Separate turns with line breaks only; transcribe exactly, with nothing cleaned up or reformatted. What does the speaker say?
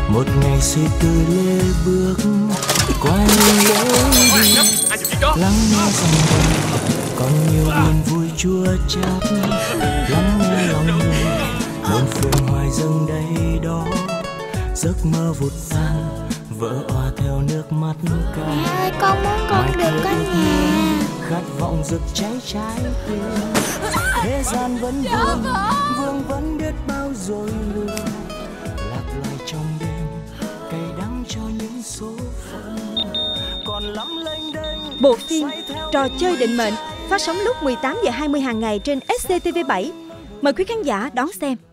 một ngày suy tư lê bước qua những lối đi, lắng nghe dòng đời còn nhiều niềm vui chua chát, lắng nghe lòng người buồn phiền hoài dâng đây đó, giấc mơ vụt tan vỡ òa theo nước mắt cay.
Mẹ ơi, con muốn con được có nhà.
Khát vọng rực cháy trái tim, thế gian vẫn vương vương vẫn biết bao rồi lừa, lạc loài trong đêm cay đắng cho những số phận còn lắm lênh đênh.
Bộ phim Trò chơi định mệnh phát sóng lúc mười tám giờ hai mươi hàng ngày trên ét xê tê vê bảy. Mời quý khán giả đón xem.